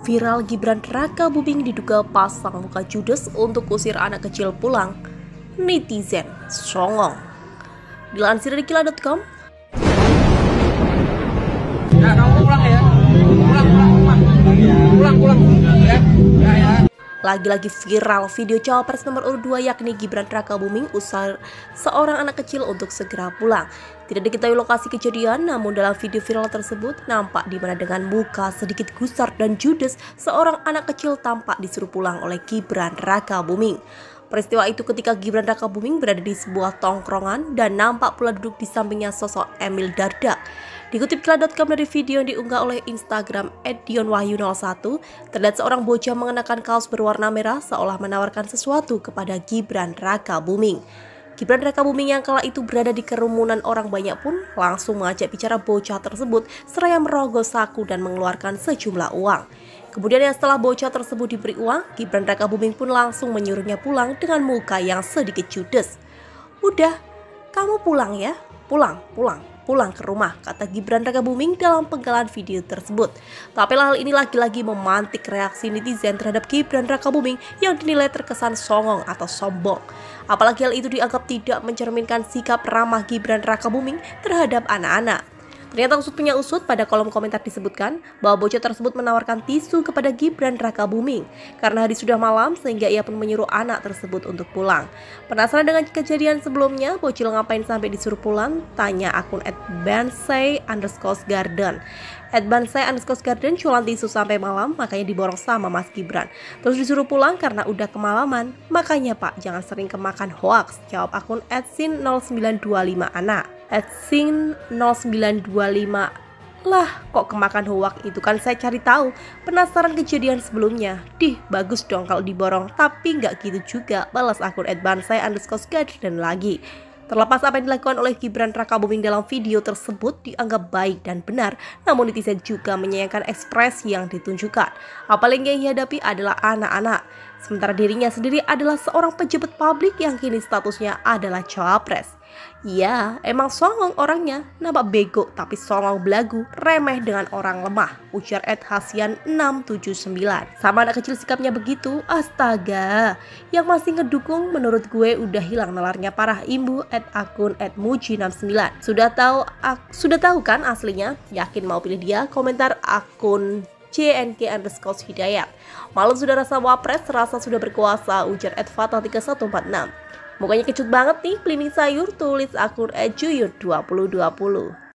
Viral Gibran Rakabuming diduga pasang muka judes untuk usir anak kecil pulang. Netizen songong. Dilansir dari kila.com. Ya, kamu pulang ya. Pulang. Ya. Lagi-lagi viral video cawapres nomor urut 2 yakni Gibran Rakabuming usir seorang anak kecil untuk segera pulang. Tidak diketahui lokasi kejadian, namun dalam video viral tersebut nampak di mana dengan muka sedikit gusar dan judes seorang anak kecil tampak disuruh pulang oleh Gibran Rakabuming. Peristiwa itu ketika Gibran Rakabuming berada di sebuah tongkrongan dan nampak pula duduk di sampingnya sosok Emil Dardak. Dikutip kila.com dari video yang diunggah oleh Instagram @dionwahyu01, terlihat seorang bocah mengenakan kaos berwarna merah seolah menawarkan sesuatu kepada Gibran Rakabuming. Gibran Rakabuming yang kala itu berada di kerumunan orang banyak pun langsung mengajak bicara bocah tersebut seraya merogoh saku dan mengeluarkan sejumlah uang. Kemudian setelah bocah tersebut diberi uang, Gibran Rakabuming pun langsung menyuruhnya pulang dengan muka yang sedikit judes. "Udah, kamu pulang ya, pulang ke rumah," kata Gibran Rakabuming dalam penggalan video tersebut. Tapi hal ini lagi-lagi memantik reaksi netizen terhadap Gibran Rakabuming yang dinilai terkesan songong atau sombong. Apalagi hal itu dianggap tidak mencerminkan sikap ramah Gibran Rakabuming terhadap anak-anak. Ternyata usut punya usut, pada kolom komentar disebutkan bahwa bocah tersebut menawarkan tisu kepada Gibran Rakabuming karena hari sudah malam sehingga ia pun menyuruh anak tersebut untuk pulang. Penasaran dengan kejadian sebelumnya, bocil ngapain sampai disuruh pulang? Tanya akun @bansai_garden. @bansai_garden jualan tisu sampai malam, makanya diborong sama Mas Gibran. Terus disuruh pulang karena udah kemalaman. Makanya Pak, jangan sering kemakan hoaks, jawab akun @sin0925 anak. @sin0925 lah, kok kemakan hoaks itu kan saya cari tahu. Penasaran kejadian sebelumnya. Dih, bagus dong kalau diborong. Tapi nggak gitu juga, balas akun @bansai_garden lagi. Terlepas apa yang dilakukan oleh Gibran Rakabuming dalam video tersebut dianggap baik dan benar, namun netizen juga menyayangkan ekspresi yang ditunjukkan. Apalagi yang dihadapi adalah anak-anak. Sementara dirinya sendiri adalah seorang pejabat publik yang kini statusnya adalah cawapres. Ya, emang songong orangnya, nampak bego tapi songong belagu, remeh dengan orang lemah, ujar @hasian679. Sama anak kecil sikapnya begitu, astaga. Yang masih ngedukung menurut gue udah hilang nalarnya parah, imbu @akun @muji69. Sudah tahu kan aslinya? Yakin mau pilih dia? Komentar akun JNK_Hidayat. Malu sudah rasa wapres, rasa sudah berkuasa, ujar @fatal3146. Mukanya kecut banget nih, belimbing sayur, tulis akun @juyur2020.